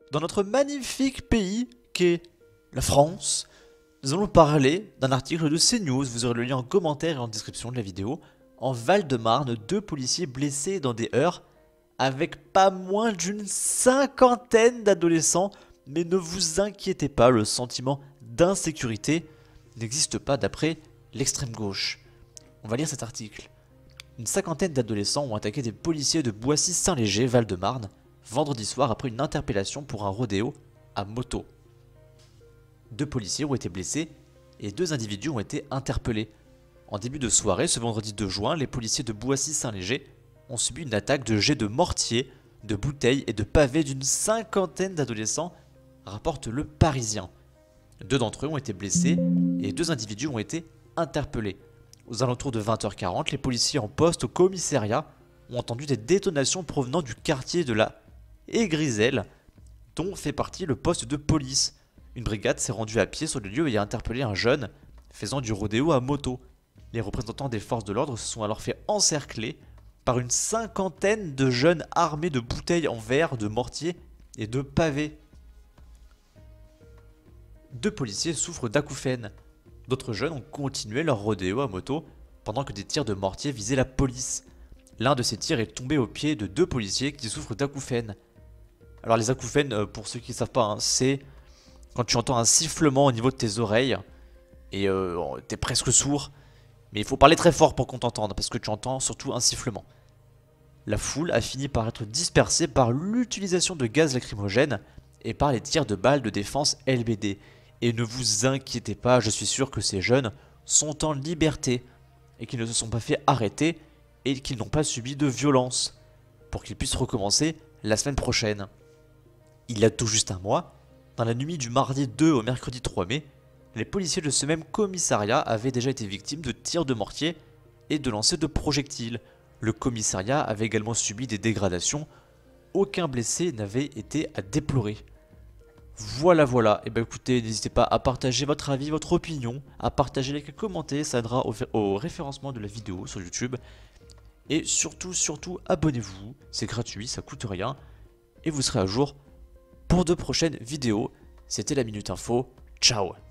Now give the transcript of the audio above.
Dans notre magnifique pays qu'est la France, nous allons parler d'un article de CNews, vous aurez le lien en commentaire et en description de la vidéo. En Val-de-Marne, 2 policiers blessés dans des heurts avec pas moins d'une cinquantaine d'adolescents. Mais ne vous inquiétez pas, le sentiment d'insécurité n'existe pas d'après l'extrême gauche. On va lire cet article. Une cinquantaine d'adolescents ont attaqué des policiers de Boissy-Saint-Léger, Val-de-Marne, vendredi soir après une interpellation pour un rodéo à moto. 2 policiers ont été blessés et 2 individus ont été interpellés. En début de soirée, ce vendredi 2 juin, les policiers de Boissy-Saint-Léger ont subi une attaque de jets de mortier, de bouteilles et de pavés d'une cinquantaine d'adolescents, rapporte Le Parisien. 2 d'entre eux ont été blessés et 2 individus ont été interpellés. Aux alentours de 20h40, les policiers en poste au commissariat ont entendu des détonations provenant du quartier de la Aigriselle, dont fait partie le poste de police. Une brigade s'est rendue à pied sur le lieu et a interpellé un jeune faisant du rodéo à moto. Les représentants des forces de l'ordre se sont alors fait encercler par une cinquantaine de jeunes armés de bouteilles en verre, de mortiers et de pavés. 2 policiers souffrent d'acouphènes. D'autres jeunes ont continué leur rodéo à moto pendant que des tirs de mortier visaient la police. L'un de ces tirs est tombé aux pieds de 2 policiers qui souffrent d'acouphènes. Alors les acouphènes, pour ceux qui ne savent pas, hein, c'est quand tu entends un sifflement au niveau de tes oreilles et t'es presque sourd. Mais il faut parler très fort pour qu'on t'entende parce que tu entends surtout un sifflement. La foule a fini par être dispersée par l'utilisation de gaz lacrymogène et par les tirs de balles de défense LBD. Et ne vous inquiétez pas, je suis sûr que ces jeunes sont en liberté et qu'ils ne se sont pas fait arrêter et qu'ils n'ont pas subi de violence pour qu'ils puissent recommencer la semaine prochaine. Il y a tout juste un mois, dans la nuit du mardi 2 au mercredi 3 mai, les policiers de ce même commissariat avaient déjà été victimes de tirs de mortier et de lancers de projectiles. Le commissariat avait également subi des dégradations. Aucun blessé n'avait été à déplorer. Voilà. Et ben écoutez, n'hésitez pas à partager votre avis, votre opinion, à partager, liker, commenter, ça aidera au référencement de la vidéo sur YouTube. Et surtout, abonnez-vous, c'est gratuit, ça coûte rien. Et vous serez à jour pour de prochaines vidéos. C'était la Minute Info, ciao.